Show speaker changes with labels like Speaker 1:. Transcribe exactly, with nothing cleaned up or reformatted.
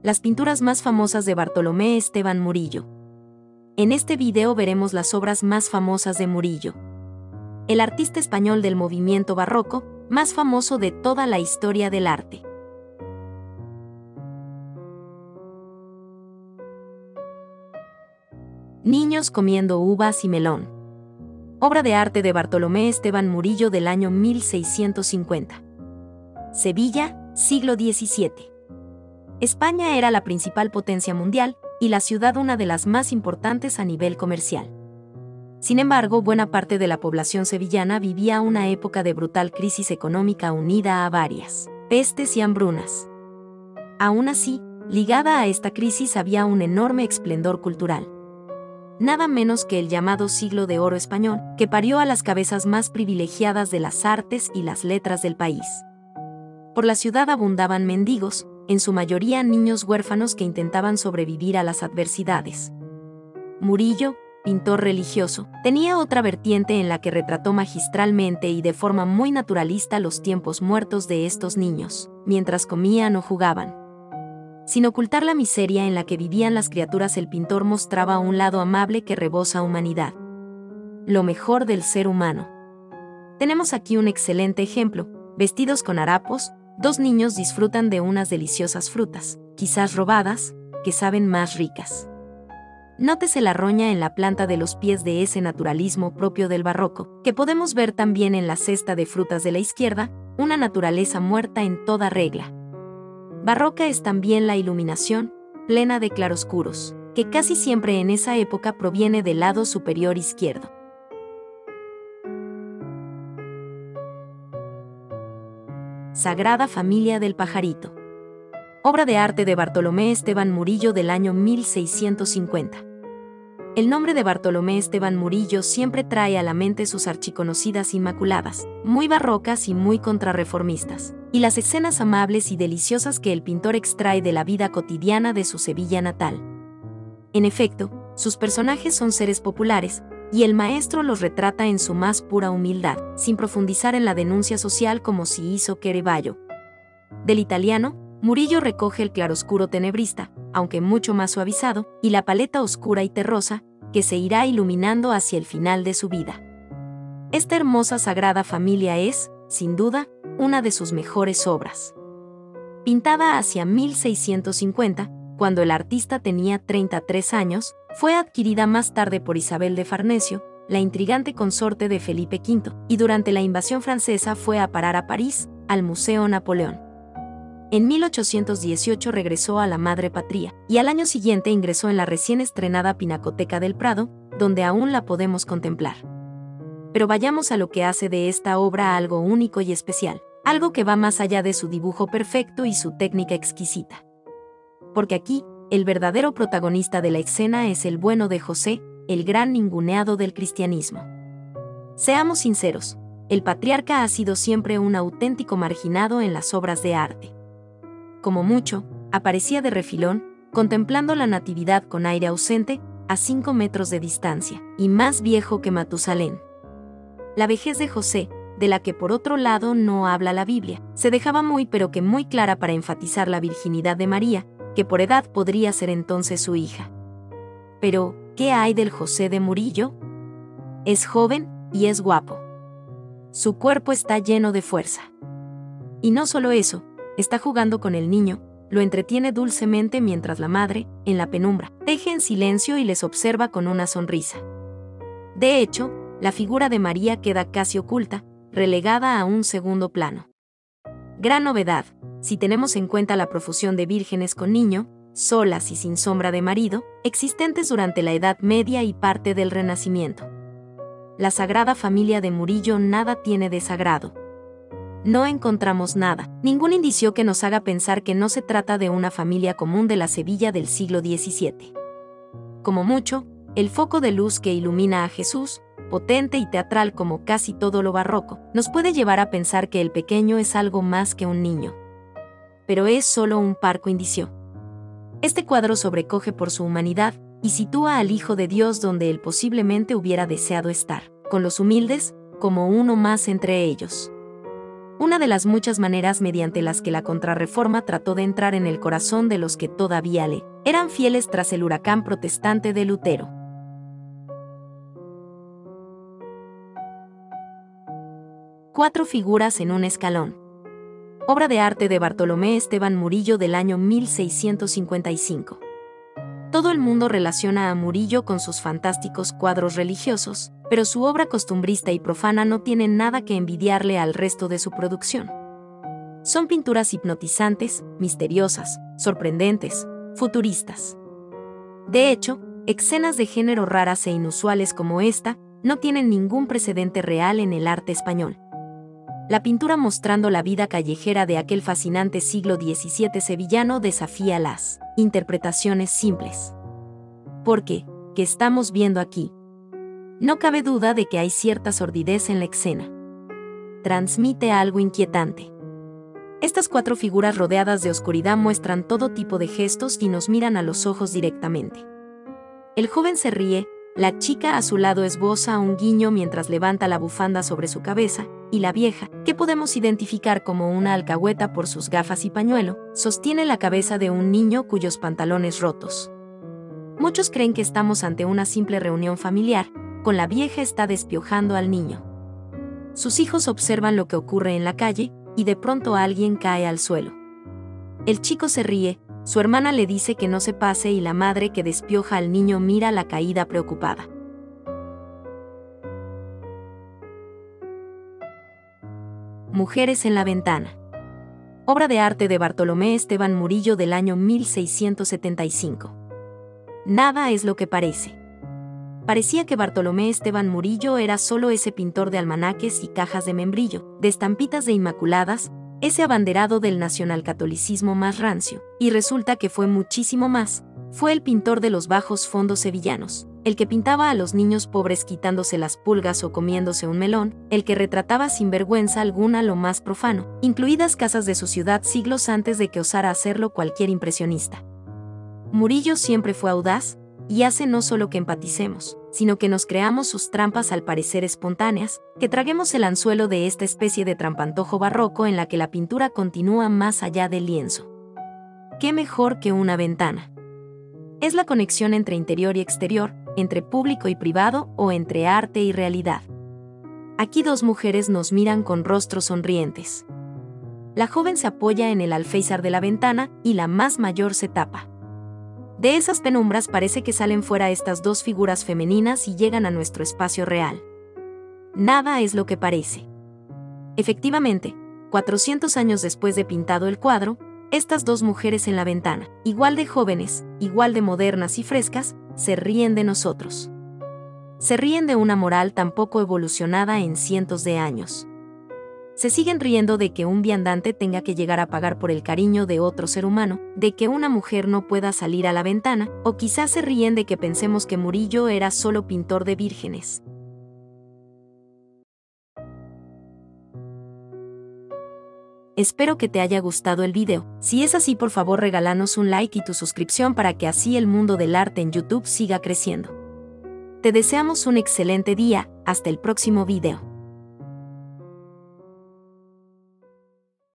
Speaker 1: las pinturas más famosas de Bartolomé Esteban Murillo. En este video veremos las obras más famosas de Murillo, el artista español del movimiento barroco, más famoso de toda la historia del arte. Niños comiendo uvas y melón. Obra de arte de Bartolomé Esteban Murillo del año mil seiscientos cincuenta. Sevilla, siglo diecisiete. España era la principal potencia mundial y la ciudad una de las más importantes a nivel comercial. Sin embargo, buena parte de la población sevillana vivía una época de brutal crisis económica unida a varias pestes y hambrunas. Aún así, ligada a esta crisis había un enorme esplendor cultural. Nada menos que el llamado Siglo de Oro español, que parió a las cabezas más privilegiadas de las artes y las letras del país. Por la ciudad abundaban mendigos, en su mayoría niños huérfanos que intentaban sobrevivir a las adversidades. Murillo, pintor religioso, tenía otra vertiente en la que retrató magistralmente y de forma muy naturalista los tiempos muertos de estos niños, mientras comían o jugaban. Sin ocultar la miseria en la que vivían las criaturas, el pintor mostraba un lado amable que rebosa humanidad. Lo mejor del ser humano. Tenemos aquí un excelente ejemplo. Vestidos con harapos, dos niños disfrutan de unas deliciosas frutas, quizás robadas, que saben más ricas. Nótese la roña en la planta de los pies de ese naturalismo propio del barroco, que podemos ver también en la cesta de frutas de la izquierda, una naturaleza muerta en toda regla. Barroca es también la iluminación, plena de claroscuros, que casi siempre en esa época proviene del lado superior izquierdo. Sagrada Familia del Pajarito. Obra de arte de Bartolomé Esteban Murillo del año mil seiscientos cincuenta. El nombre de Bartolomé Esteban Murillo siempre trae a la mente sus archiconocidas Inmaculadas, muy barrocas y muy contrarreformistas, y las escenas amables y deliciosas que el pintor extrae de la vida cotidiana de su Sevilla natal. En efecto, sus personajes son seres populares, y el maestro los retrata en su más pura humildad, sin profundizar en la denuncia social como si hizo Caravaggio. Del italiano, Murillo recoge el claroscuro tenebrista, aunque mucho más suavizado, y la paleta oscura y terrosa, que se irá iluminando hacia el final de su vida. Esta hermosa Sagrada Familia es, sin duda, una de sus mejores obras. Pintada hacia mil seiscientos cincuenta, cuando el artista tenía treinta y tres años, fue adquirida más tarde por Isabel de Farnesio, la intrigante consorte de Felipe quinto, y durante la invasión francesa fue a parar a París, al Museo Napoleón. En mil ochocientos dieciocho regresó a la madre patria, y al año siguiente ingresó en la recién estrenada Pinacoteca del Prado, donde aún la podemos contemplar. Pero vayamos a lo que hace de esta obra algo único y especial, algo que va más allá de su dibujo perfecto y su técnica exquisita. Porque aquí, el verdadero protagonista de la escena es el bueno de José, el gran ninguneado del cristianismo. Seamos sinceros, el patriarca ha sido siempre un auténtico marginado en las obras de arte. Como mucho, aparecía de refilón, contemplando la natividad con aire ausente, a cinco metros de distancia, y más viejo que Matusalén. La vejez de José, de la que por otro lado no habla la Biblia, se dejaba muy pero que muy clara para enfatizar la virginidad de María, que por edad podría ser entonces su hija. Pero, ¿qué hay del José de Murillo? Es joven y es guapo. Su cuerpo está lleno de fuerza. Y no solo eso, está jugando con el niño, lo entretiene dulcemente mientras la madre, en la penumbra, teje en silencio y les observa con una sonrisa. De hecho, la figura de María queda casi oculta, relegada a un segundo plano. Gran novedad, si tenemos en cuenta la profusión de vírgenes con niño, solas y sin sombra de marido, existentes durante la Edad Media y parte del Renacimiento. La Sagrada Familia de Murillo nada tiene de sagrado. No encontramos nada, ningún indicio que nos haga pensar que no se trata de una familia común de la Sevilla del siglo diecisiete. Como mucho, el foco de luz que ilumina a Jesús, potente y teatral como casi todo lo barroco, nos puede llevar a pensar que el pequeño es algo más que un niño. Pero es solo un parco indicio. Este cuadro sobrecoge por su humanidad y sitúa al Hijo de Dios donde él posiblemente hubiera deseado estar, con los humildes, como uno más entre ellos. una de las muchas maneras mediante las que la Contrarreforma trató de entrar en el corazón de los que todavía le eran fieles tras el huracán protestante de Lutero. Cuatro figuras en un escalón. Obra de arte de Bartolomé Esteban Murillo del año mil seiscientos cincuenta y cinco. Todo el mundo relaciona a Murillo con sus fantásticos cuadros religiosos, pero su obra costumbrista y profana no tiene nada que envidiarle al resto de su producción. Son pinturas hipnotizantes, misteriosas, sorprendentes, futuristas. De hecho, escenas de género raras e inusuales como esta no tienen ningún precedente real en el arte español. La pintura mostrando la vida callejera de aquel fascinante siglo diecisiete sevillano desafía las interpretaciones simples. Porque, ¿qué estamos viendo aquí? No cabe duda de que hay cierta sordidez en la escena. Transmite algo inquietante. Estas cuatro figuras rodeadas de oscuridad muestran todo tipo de gestos y nos miran a los ojos directamente. El joven se ríe, la chica a su lado esboza un guiño mientras levanta la bufanda sobre su cabeza, y la vieja, que podemos identificar como una alcahueta por sus gafas y pañuelo, sostiene la cabeza de un niño cuyos pantalones rotos. Muchos creen que estamos ante una simple reunión familiar, con la vieja está despiojando al niño. Sus hijos observan lo que ocurre en la calle, y de pronto alguien cae al suelo. El chico se ríe, su hermana le dice que no se pase y la madre que despioja al niño mira la caída preocupada. Mujeres en la ventana. Obra de arte de Bartolomé Esteban Murillo del año mil seiscientos setenta y cinco. Nada es lo que parece. Parecía que Bartolomé Esteban Murillo era solo ese pintor de almanaques y cajas de membrillo, de estampitas de inmaculadas, ese abanderado del nacionalcatolicismo más rancio, y resulta que fue muchísimo más. Fue el pintor de los bajos fondos sevillanos, el que pintaba a los niños pobres quitándose las pulgas o comiéndose un melón, el que retrataba sin vergüenza alguna lo más profano, incluidas casas de su ciudad siglos antes de que osara hacerlo cualquier impresionista. Murillo siempre fue audaz, y hace no solo que empaticemos, sino que nos creamos sus trampas al parecer espontáneas, que traguemos el anzuelo de esta especie de trampantojo barroco en la que la pintura continúa más allá del lienzo. ¿Qué mejor que una ventana? Es la conexión entre interior y exterior, entre público y privado o entre arte y realidad. Aquí dos mujeres nos miran con rostros sonrientes. La joven se apoya en el alféizar de la ventana y la más mayor se tapa. De esas penumbras parece que salen fuera estas dos figuras femeninas y llegan a nuestro espacio real. Nada es lo que parece. Efectivamente, cuatrocientos años después de pintado el cuadro, estas dos mujeres en la ventana, igual de jóvenes, igual de modernas y frescas, se ríen de nosotros. Se ríen de una moral tan poco evolucionada en cientos de años. Se siguen riendo de que un viandante tenga que llegar a pagar por el cariño de otro ser humano, de que una mujer no pueda salir a la ventana, o quizás se ríen de que pensemos que Murillo era solo pintor de vírgenes. Espero que te haya gustado el video. Si es así, por favor regálanos un like y tu suscripción para que así el mundo del arte en YouTube siga creciendo. Te deseamos un excelente día, hasta el próximo video.